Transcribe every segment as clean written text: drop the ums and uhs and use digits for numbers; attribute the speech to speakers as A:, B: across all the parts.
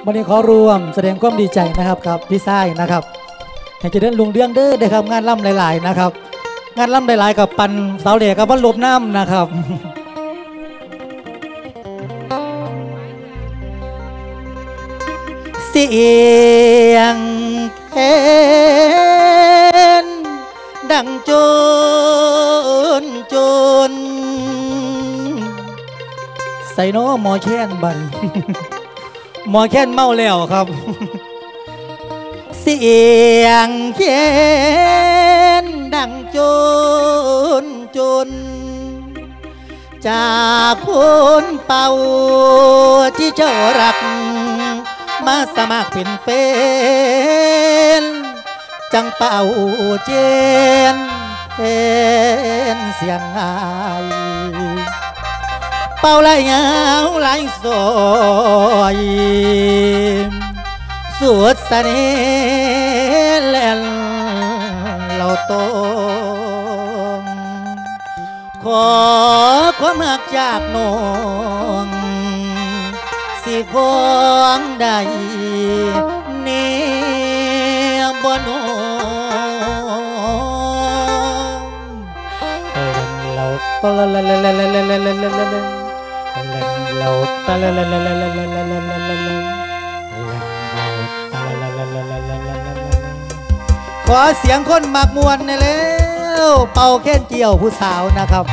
A: วันนี้ขอรวมแสดงความดีใจนะครับกับพี่ชายนะครับให้เจริญรุ่งเรืองเด้อครับงานล่ำหลายๆนะครับงานล่ำหลายๆกับปันสาวเหล่กับวัดลบน้ำนะครับเสียงแคนดังจนใส่น้อหมอแค้นบัน หมอแค้นเมาแล้วครับเสียงแคนดังจนจากคนเป่าที่เจ้ารักมาสมัครเป็นเป็นจังเป่าเจนเป็นเสียงไอเป่าไหลเงาไหลซอยสวดเสน่ห์แล่นเราตงขอความรักจากน้องสิของใดเนบ่น้องเราตละละละละละละละละละละเราตละละละละละละละละละขอเสียงคนหมากมวนในแล้วเป่าแค้นเจียวผู้สาวนะครับ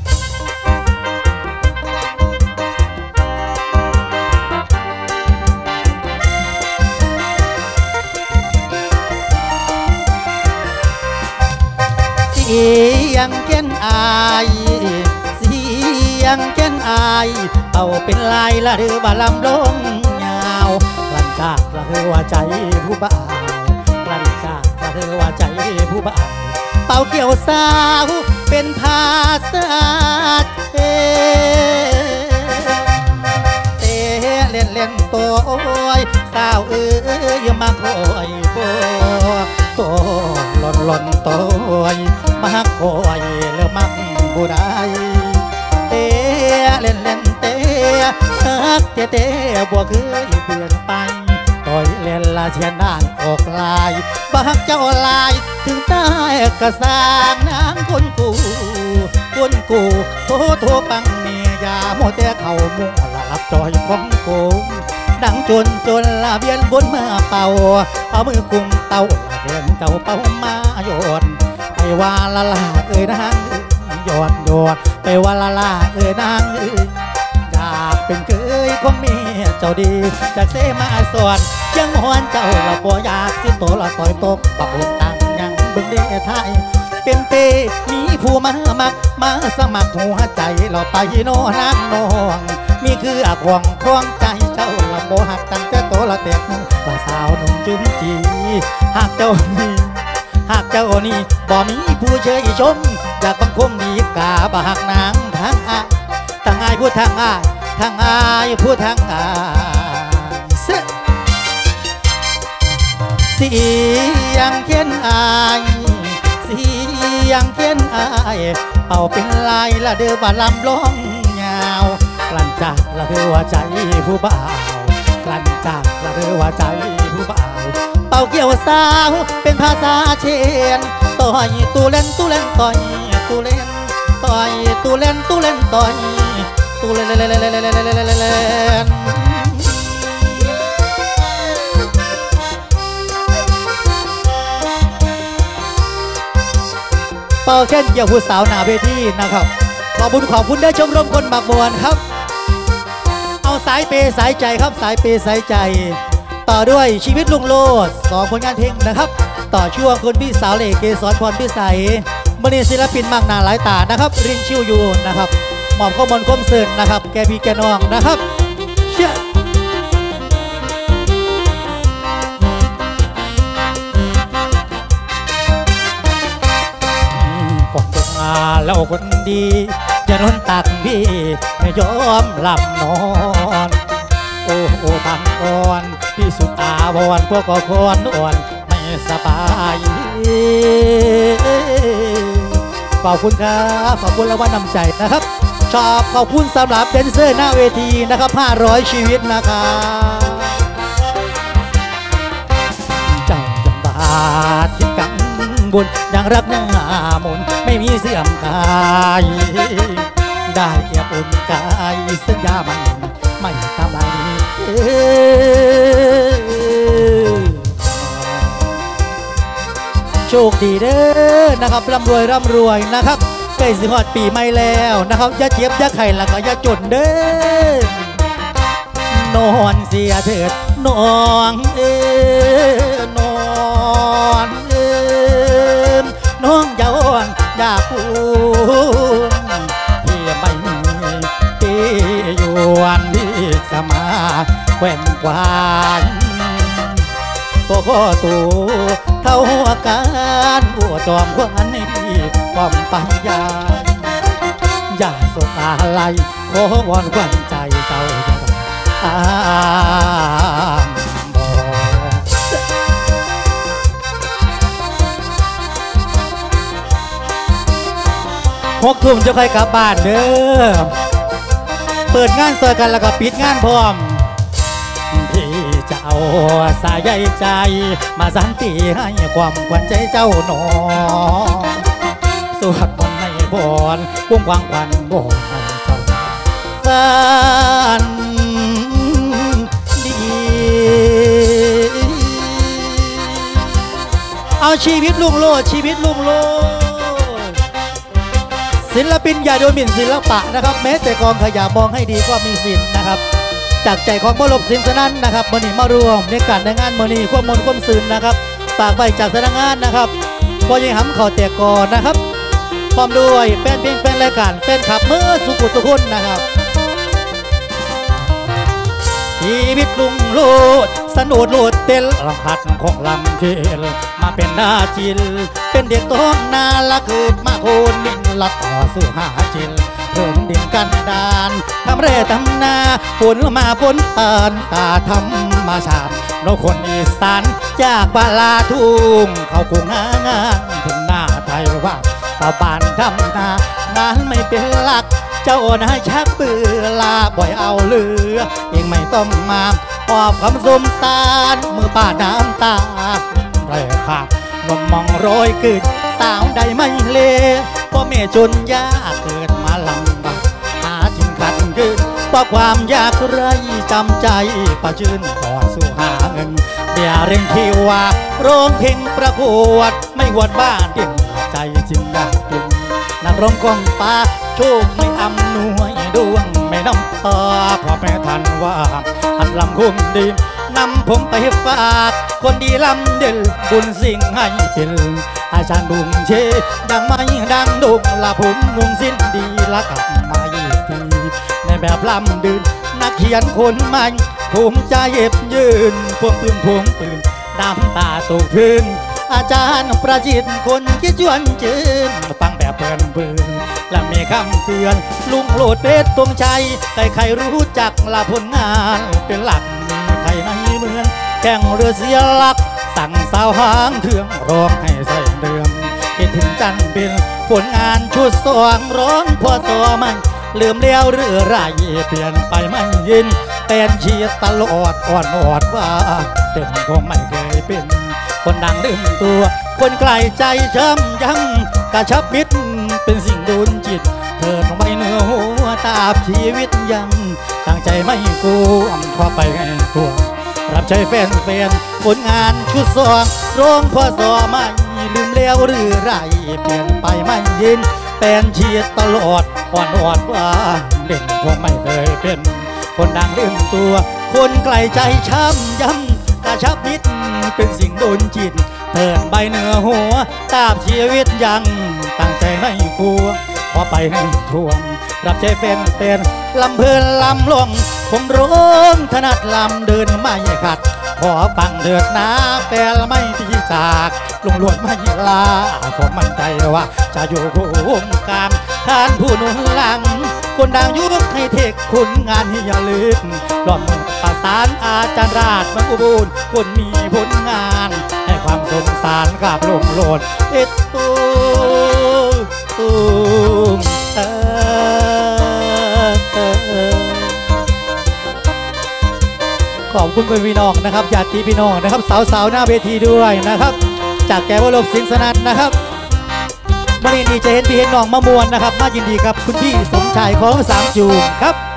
A: เสียงแค้นอายเสียงแค้นอายเป่าเป็นลายละหรือว่าลำลงยาวกลั่นจากละหรือว่าใจผู้บ่าวกลั่นจากละหรือว่าใจผู้บ่าวเป่าเกี่ยวสาวเป็นภาษาเตเล่นตัวโอ้ยสาวมาคอยโบตัวหล่นตัวมาคอยแล้วมักบุได้เตเล่นเตฮักเตบัวเคยเปลี่ยนไปต่อยเล่นละเชียนด้านออกลายบักเจ้าลายถึงใต้กระสางนางคนกูโทปังเมียาโมแต่เขามุ่งหลับจอยของกูดังจนละเบียนบนมาเป่าเอามือกุมเต่าละเดินเต่าเป่ามาโยนไปว่าละลานางโยนไปว่าละลานางอยากเป็นเคยของเมียเจ้าดีจากเสมาสอนเชียงหอนเจ้าละบ่อยากสิโตละต่อยตกปะปุ่นตังยังบึงเดไทยเป็นเตมีผู้มามักมาสมัครหัวใจเราไปโน่นางน้องมีคืออาควงคล้องใจเจ้าละโบหักตั้งแต่โตละเต็กว่าสาวหนุ่มจุ้มจีหากเจ้านี่บ่มีผู้เชยชมอยากบังคมดีกาบหักนางทางอายพูดทางอายพูดทางอายเสียงเขียนอายเสียงเขียนอายเป่าเป็นลายละเดือบาลำร้องยาวกลั่นจากละเดือว่าใจผู้บ่าวกลั่นจากละเดือว่าใจผู้บ่าวเป่าเกี่ยวสาวเป็นภาษาเชียนต่อยตูเล่นต่อยตูเล่นต่อยตูเล่นต่อยตูเล่นเป่าแค่เกี่ยวผู้สาวหน้าเวทีนะครับขอบคุณได้ชมรมคนหมากมวนครับเอาสายเปสายใจครับสายเปสายใจต่อด้วยชีวิตลุงโลด2ผลงานเพลงนะครับต่อช่วงคุณพี่สาวเหล่เกศรพรพิสัยมณีศิลปินมากหน้าหลายตานะครับรินชิวยูนะครับหมอบข้อมนก้มเสิร์นนะครับแกพี่แกน้องนะครับเชื่อก่อนตกมาแล้วคนดีจะนอนตักพี่ไม่ยอมหลับนอนโอ้บางอ่อนพี่สุดตาบอนพวกก็คนอ่อนไม่สบายขอบคุณครับขอบคุณรางวัลนำใจนะครับชอบขอบคุณสำหรับแดนเซอร์หน้าเวทีนะครับ500ชีวิตนะครับทิศกังบุญยังรักหน้ามนไม่มีเสื่อมกายได้เอียบอุ่นกายสัญญามันไม่ตามใดโชคดีเด้อนะครับร่ำรวยนะครับใกล้สิฮอดปีใหม่แล้วนะครับอย่าเจ็บอย่าไข้แล้วก็อย่าจนเด้อนอนเสียเถิดน้องนอนน้องอย่าอ้อนอย่าพูนพี่ไม่มีที่อยู่วันที่จะมาแขวนกวานก็ตัวเท่ากันอวดจอมควันให้พี่ความปัญญาอย่าสบอะไรขอวอนขวัญใจเจ้า6 ทุ่มจะค่อยกลับบ้านเด้อเปิดงานซอยกันแล้วก็ปิดงานพร้อมพี่จะเอาสายใยใจมาสันติให้ความขวัญใจเจ้าหนอสวดมนต์ในบอนกุ้งควางควันบ่ให้เจ้าฝันดีเอาชีวิตลุ่งโลดชีวิตลุ่งโลดศิลปินอย่าโดนหมิ่นศิลปะนะครับแม้แต่กองขยะมองให้ดีก็มีสินนะครับจากใจของบรมสินสนั่นนะครับมณีมารวมในการในงานมณีควบมนควบซึนนะครับฝากไว้จากสำนักงานนะครับพอยังหำข่าวแต่ก่อนนะครับพร้อมด้วยแฟนเพลงแฟนรายการแฟนขับเมื่อสุขุสุขุนนะครับชีวิตลุงโลดสนุดโลดเต้นลำพัดของลำเทลมาเป็นหน้าจิลเป็นเด็กต้นนาละคืนมาโคนดินละต่อสู้หาจิลเพิ่มดินกันดานทำเร่ทำนาฝนมาฝนตานตาทำมาชามโนคนอีสานจากบาลาทุ่งเขาคงงานถึงหน้าไทยว่าชาวบ้านทำนางานไม่เป็นหลักเจ้านายชักเบื่อลาบ่อยเอาเรือเองไม่ต้องมาปอบคำสมสารมือป้าน้ำตาไรค่ะนมมองร้อยกึดสาวใดไม่เลพ่อแม่จนยากเกิดมาลำบากหาจิงขัดเกินเพราะความยากไรจำใจประชื่นต่อสู้หาเงินเดี๋ยวเร่งที่ว่าร้องเพลงประกวดไม่หวดบ้านเด่นใจจริงได้จริงนักร้องกองป้าโชคไม่อำนวยดวงไม่น้ำตาเพราะแม่ทันว่าหันลำคุ้มดีนำผมไปฝากคนดีลำเด่นบุญสิ่งให้เป็นอาจารย์บุญเชดังไม่ดังดุงละผมนุ่งสิ้นดีละกลับมาอีกทีในแบบลำดืนนักเขียนคนใหม่ภูมิใจเย็บยืนพวงปืนดำตาตกพื้นอาจารย์ประจิตคนคิดชวนจืนฟังแบบเพลินและมีคำเตือนลุงโลดเพชรตรงใจใครรู้จักละผลงานเป็นหลักมีใครในเมืองแข่งเรือเสียหลักสั่งสาวหางเถื่องร้องให้ใส่เดือมคิดถึงจันเป็นผลงานชุดสว่างร้องพอตัวมันลืมแล้วหรือไรเปลี่ยนไปไม่ยินเป็นเชียร์ตลอดอ่อนอดว่าเด่นคงไม่เคยเป็นคนดังลืมตัวคนไกลใจช้ำยังกระชับมิตรเป็นสิ่งโดนจิตเถิดลงไปเนื้อหัวตาบชีวิตยังตั้งใจไม่กูพอไปให้ตัวรับใช้แฟนผลงานชุดสองร้องพอสอไม่ลืมแล้วหรือไรเปลี่ยนไปไม่ยินเป็นเชียร์ตลอดอ่อนอดว่าเด่นคงไม่เคยเป็นคนดังลืมตัวคนไกลใจช้ำยังกระชับมิตรเป็นสิ่งโดนจิตเถิดใบเนื้อหัวตาบชีวิตยังตั้งใจไม่กลัวพอไปให้ทวงรับใจเป็นลำเพลินลำลงผมร้องถนัดลำเดินไม่ขัดขอฟังเดือดนาแปลไม่ที่จากลุงหลวดไม่ลาผมมั่นใจว่าจะอยู่คู่กามท่านผู้หนุนหลังคนดังยุคให้เทคคุณงานที่อย่าลืมหล่อมประสานอาจารย์ราชมังอุบูลคนมีผลงานให้ความสงสารกับลุงโหลดเอ็ดตูขอบคุณพี่น้องนะครับญาติพี่น้องนะครับสาวๆหน้าเวทีด้วยนะครับจากแกวลบสิงสนันนะครับวันนี้ดีใจเห็นพี่เห็นน้องมะมวนนะครับมายินดีกับคุณพี่สมชายของสามจูงครับ